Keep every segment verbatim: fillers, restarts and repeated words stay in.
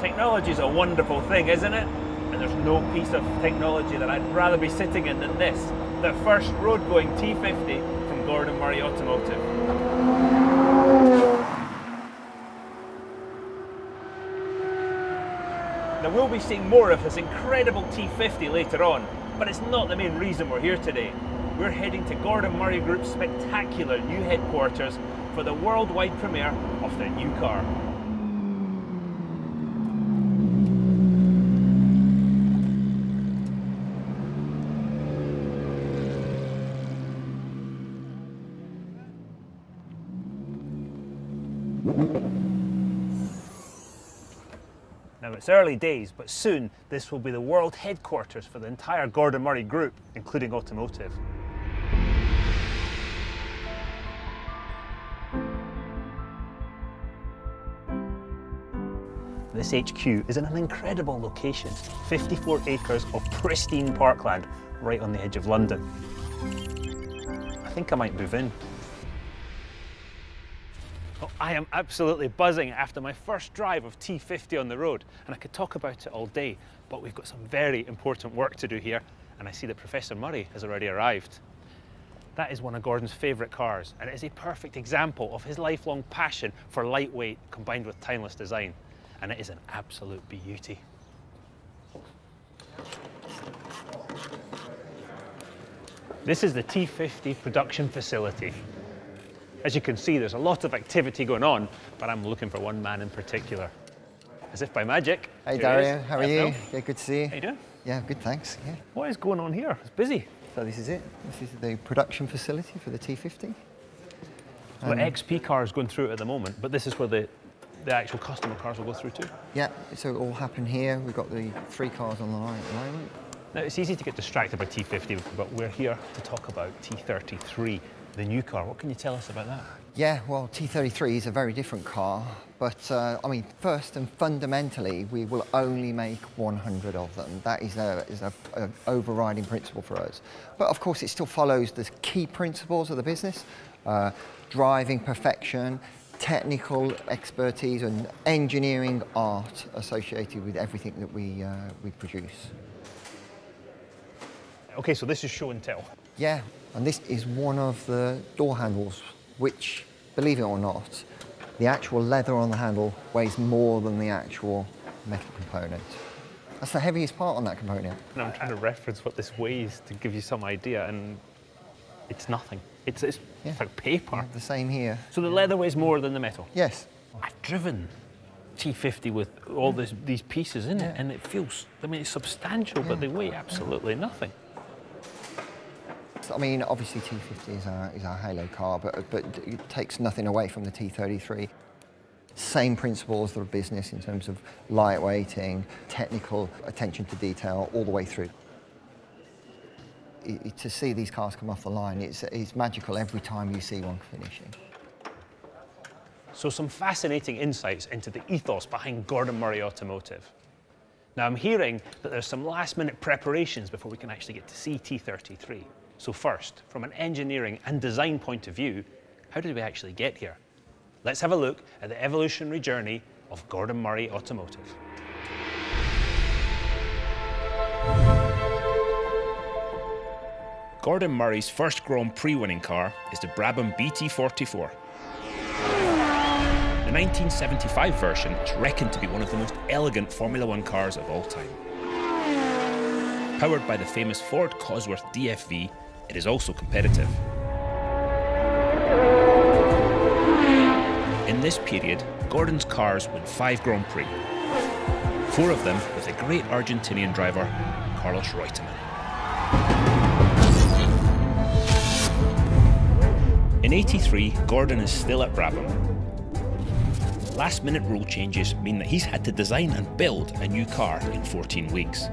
Technology is a wonderful thing, isn't it? And there's no piece of technology that I'd rather be sitting in than this, the first road-going T fifty from Gordon Murray Automotive. Now we'll be seeing more of this incredible T fifty later on, but it's not the main reason we're here today. We're heading to Gordon Murray Group's spectacular new headquarters for the worldwide premiere of their new car. Now it's early days, but soon this will be the world headquarters for the entire Gordon Murray Group, including automotive. This H Q is in an incredible location, fifty-four acres of pristine parkland right on the edge of London. I think I might move in. Oh, I am absolutely buzzing after my first drive of T fifty on the road, and I could talk about it all day, but we've got some very important work to do here, and I see that Professor Murray has already arrived. That is one of Gordon's favourite cars, and it is a perfect example of his lifelong passion for lightweight combined with timeless design, and it is an absolute beauty. This is the T fifty production facility. As you can see, there's a lot of activity going on, but I'm looking for one man in particular. As if by magic. Hey Dario, how are you? Yeah, good to see you. How you doing? Yeah, good, thanks. Yeah. What is going on here? It's busy. So this is it. This is the production facility for the T fifty. So um, the X P car is going through it at the moment, but this is where the, the actual customer cars will go through too? Yeah, so it all happened here. We've got the three cars on the line at the moment. Now, it's easy to get distracted by T fifty, but we're here to talk about T thirty-three, the new car. What can you tell us about that? Yeah, well, T thirty-three is a very different car, but uh, I mean, first and fundamentally, we will only make one hundred of them. That is a, is a, a overriding principle for us. But of course, it still follows the key principles of the business, uh, driving perfection, technical expertise, and engineering art associated with everything that we, uh, we produce. Okay, so this is show and tell. Yeah, and this is one of the door handles, which, believe it or not, the actual leather on the handle weighs more than the actual metal component. That's the heaviest part on that component. And I'm trying to reference what this weighs to give you some idea, and it's nothing. It's, it's, yeah. it's like paper. Yeah, the same here. So the leather weighs more than the metal? Yes. I've driven T fifty with all this, these pieces in it, yeah. and it feels, I mean, it's substantial, yeah. but they weigh absolutely nothing. I mean, obviously T fifty is our, is our halo car, but, but it takes nothing away from the T thirty-three. Same principles of the business in terms of lightweighting, technical attention to detail, all the way through. It, it, to see these cars come off the line, it's, it's magical every time you see one finishing. So some fascinating insights into the ethos behind Gordon Murray Automotive. Now I'm hearing that there's some last minute preparations before we can actually get to see T thirty-three. So first, from an engineering and design point of view, how did we actually get here? Let's have a look at the evolutionary journey of Gordon Murray Automotive. Gordon Murray's first Grand Prix winning car is the Brabham B T forty-four. The nineteen seventy-five version is reckoned to be one of the most elegant Formula One cars of all time. Powered by the famous Ford Cosworth D F V, it is also competitive. In this period, Gordon's cars win five Grand Prix, four of them with the great Argentinian driver, Carlos Reutemann. In eighty-three, Gordon is still at Brabham. Last-minute rule changes mean that he's had to design and build a new car in fourteen weeks.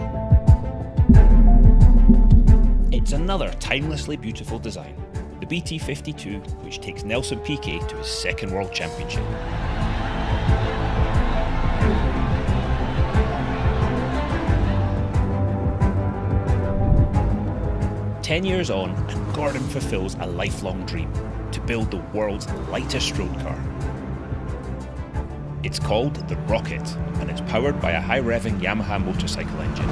It's another timelessly beautiful design, the B T fifty-two, which takes Nelson Piquet to his second World Championship. Ten years on, and Gordon fulfills a lifelong dream, to build the world's lightest road car. It's called the Rocket, and it's powered by a high-revving Yamaha motorcycle engine.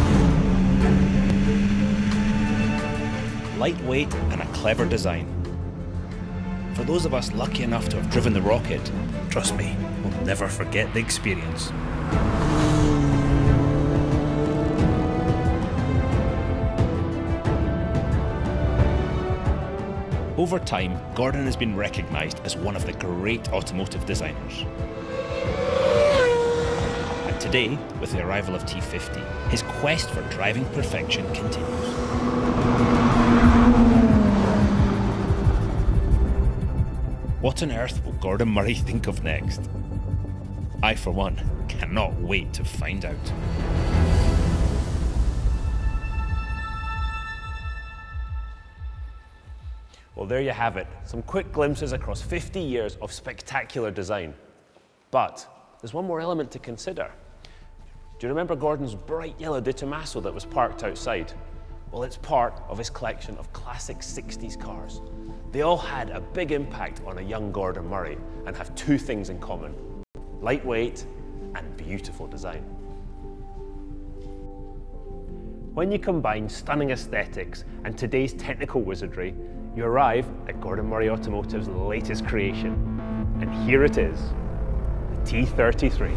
Lightweight and a clever design. For those of us lucky enough to have driven the Rocket, trust me, we'll never forget the experience. Over time, Gordon has been recognised as one of the great automotive designers. And today, with the arrival of T fifty, his quest for driving perfection continues. What on earth will Gordon Murray think of next? I, for one, cannot wait to find out. Well, there you have it. Some quick glimpses across fifty years of spectacular design. But there's one more element to consider. Do you remember Gordon's bright yellow De Tomaso that was parked outside? Well, it's part of his collection of classic sixties cars. They all had a big impact on a young Gordon Murray and have two things in common: lightweight and beautiful design. When you combine stunning aesthetics and today's technical wizardry, you arrive at Gordon Murray Automotive's latest creation. And here it is, the T thirty-three.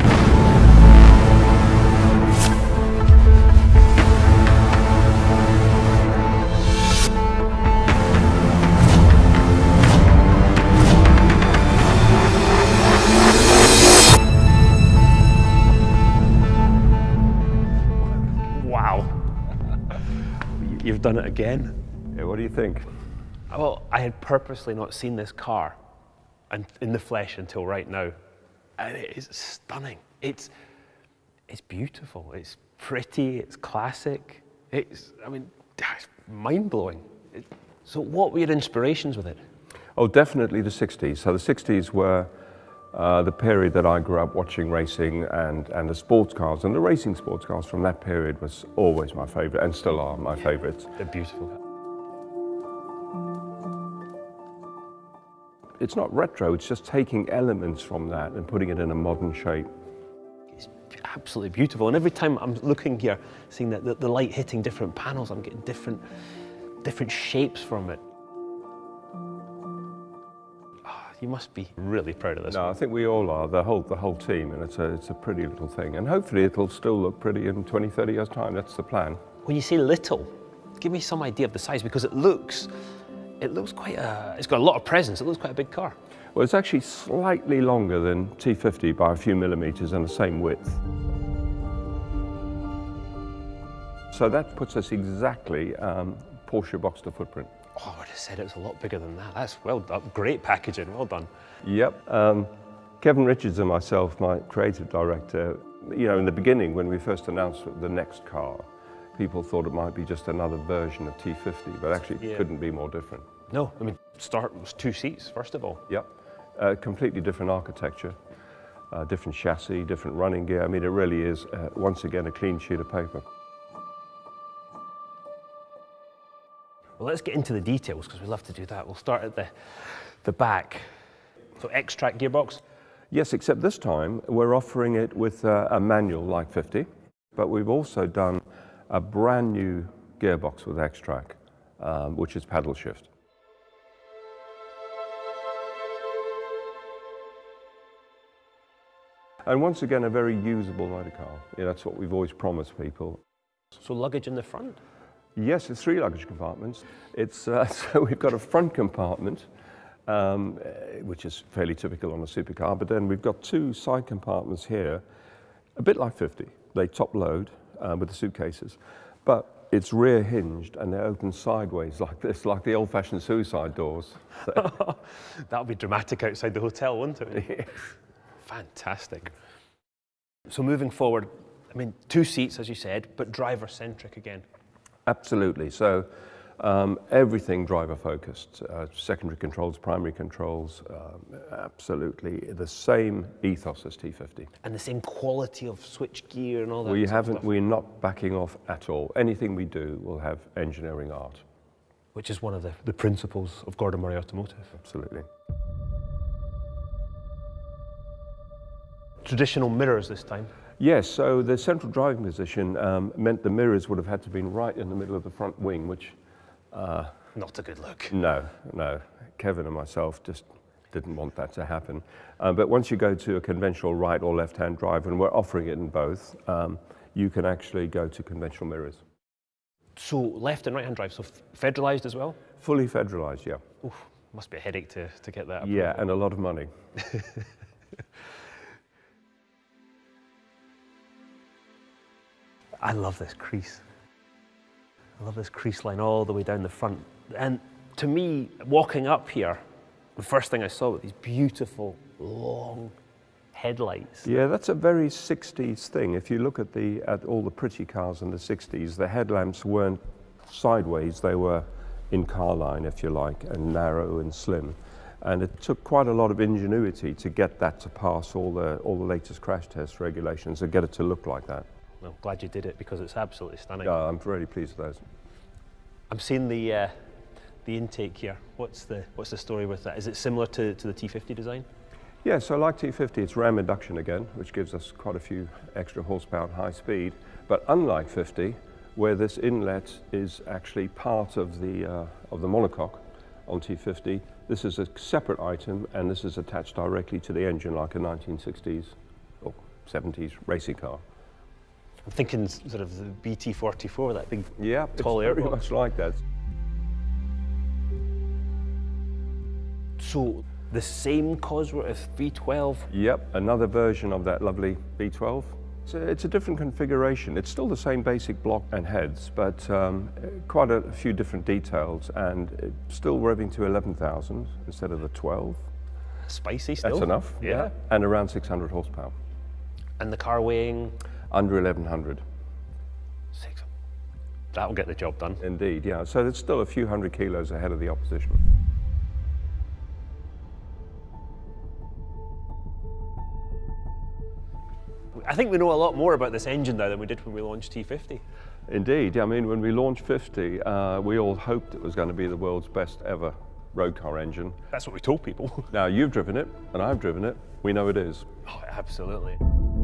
Wow. You've done it again. Yeah, what do you think? Well, I had purposely not seen this car and in the flesh until right now. And it is stunning. It's, it's beautiful, it's pretty, it's classic. It's, I mean, it's mind-blowing. It, so what were your inspirations with it? Oh, definitely the sixties. So the sixties were uh, the period that I grew up watching racing and, and the sports cars. And the racing sports cars from that period was always my favorite and still are my favorites. They're beautiful. It's not retro, it's just taking elements from that and putting it in a modern shape. It's absolutely beautiful. And every time I'm looking here, seeing that the, the light hitting different panels, I'm getting different, different shapes from it. Oh, you must be really proud of this No, one. I think we all are, the whole, the whole team, and it's a, it's a pretty little thing. And hopefully it'll still look pretty in twenty, thirty years' time, that's the plan. When you say little, give me some idea of the size, because it looks, it looks quite a, it's got a lot of presence, it looks quite a big car. Well, it's actually slightly longer than T fifty by a few millimetres and the same width. So that puts us exactly um, Porsche Boxster footprint. Oh, I would have said it was a lot bigger than that. That's well done. Great packaging, well done. Yep. Um, Kevin Richards and myself, my creative director, you know, in the beginning when we first announced the next car, people thought it might be just another version of T fifty, but actually it Yeah. couldn't be more different. No, I mean, start was two seats, first of all. Yep. Uh, completely different architecture, uh, different chassis, different running gear. I mean, it really is, uh, once again, a clean sheet of paper. Well, let's get into the details, because we love to do that. We'll start at the, the back. So X-Track gearbox? Yes, except this time we're offering it with uh, a manual like fifty, but we've also done a brand new gearbox with X-Track, um, which is paddle shift. And once again, a very usable motor car. Yeah, that's what we've always promised people. So luggage in the front? Yes, it's three luggage compartments. It's, uh, so we've got a front compartment, um, which is fairly typical on a supercar, but then we've got two side compartments here, a bit like fifty. They top load uh, with the suitcases, but it's rear hinged and they're open sideways like this, like the old-fashioned suicide doors. So. That would be dramatic outside the hotel, wouldn't it? Yes. Fantastic. So moving forward, I mean, two seats, as you said, but driver-centric again. Absolutely. So um, everything driver-focused, uh, secondary controls, primary controls, um, absolutely the same ethos as T fifty. And the same quality of switch gear and all that We sort of haven't, stuff. we're not backing off at all. Anything we do will have engineering art. Which is one of the, the principles of Gordon Murray Automotive. Absolutely. traditional mirrors this time. Yes, so the central driving position um, meant the mirrors would have had to have been right in the middle of the front wing, which... Uh, Not a good look. No, no. Kevin and myself just didn't want that to happen. Uh, but once you go to a conventional right or left-hand drive, and we're offering it in both, um, you can actually go to conventional mirrors. So left and right-hand drive, so federalised as well? Fully federalised, yeah. Oof, must be a headache to, to get that. Yeah, and a lot of money. I love this crease. I love this crease line all the way down the front. And to me, walking up here, the first thing I saw were these beautiful, long headlights. Yeah, that's a very sixties thing. If you look at, the, at all the pretty cars in the sixties, the headlamps weren't sideways, they were in car line, if you like, and narrow and slim. And it took quite a lot of ingenuity to get that to pass all the, all the latest crash test regulations and get it to look like that. Well, glad you did it because it's absolutely stunning. Yeah, I'm really pleased with those. I'm seeing the uh, the intake here. What's the what's the story with that? Is it similar to, to the T fifty design? Yeah, so like T fifty, it's ram induction again, which gives us quite a few extra horsepower and high speed. But unlike fifty, where this inlet is actually part of the uh, of the monocoque on T fifty, this is a separate item, and this is attached directly to the engine like a nineteen sixties or seventies racing car. I'm thinking sort of the B T forty-four, that big yeah, tall it's very airbox. much like that. So the same Cosworth V twelve? Yep, another version of that lovely V twelve. It's a, it's a different configuration. It's still the same basic block and heads, but um, quite a few different details, and it's still revving to eleven thousand instead of the twelve. Spicy still. That's enough, Yeah. yeah. And around six hundred horsepower. And the car weighing? Under eleven hundred. Six. That'll get the job done. Indeed, yeah. So it's still a few hundred kilos ahead of the opposition. I think we know a lot more about this engine now than we did when we launched T fifty. Indeed, I mean, when we launched fifty, uh, we all hoped it was going to be the world's best ever road car engine. That's what we told people. Now, you've driven it, and I've driven it. We know it is. Oh, absolutely.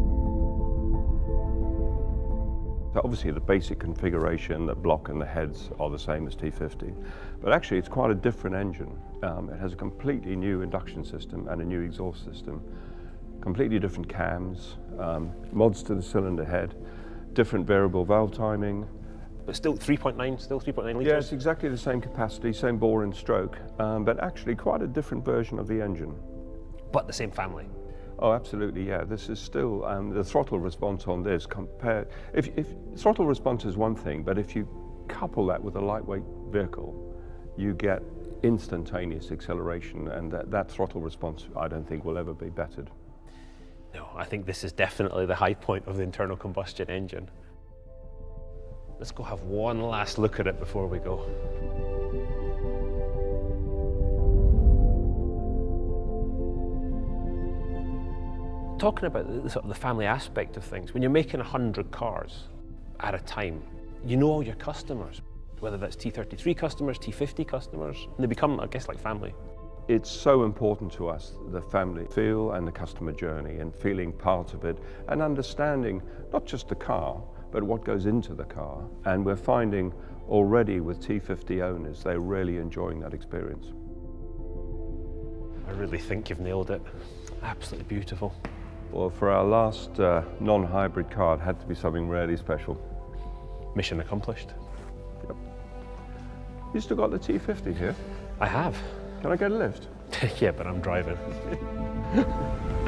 So obviously, the basic configuration, the block and the heads are the same as T fifty, but actually it's quite a different engine. Um, it has a completely new induction system and a new exhaust system, completely different cams, um, mods to the cylinder head, different variable valve timing. But still three point nine, still three point nine litres? Yeah, it's exactly the same capacity, same bore and stroke, um, but actually quite a different version of the engine. But the same family? Oh, absolutely, yeah. This is still, um, the throttle response on this compared, if, if throttle response is one thing, but if you couple that with a lightweight vehicle, you get instantaneous acceleration, and that, that throttle response I don't think will ever be bettered. No, I think this is definitely the high point of the internal combustion engine. Let's go have one last look at it before we go. Talking about the, sort of the family aspect of things, when you're making one hundred cars at a time, you know all your customers, whether that's T thirty-three customers, T fifty customers, and they become, I guess, like family. It's so important to us, the family feel and the customer journey, and feeling part of it, and understanding not just the car, but what goes into the car. And we're finding already with T fifty owners, they're really enjoying that experience. I really think you've nailed it. Absolutely beautiful. Well, for our last uh, non-hybrid car, it had to be something really special. Mission accomplished. Yep. You still got the T fifty here? I have. Can I get a lift? Yeah, but I'm driving.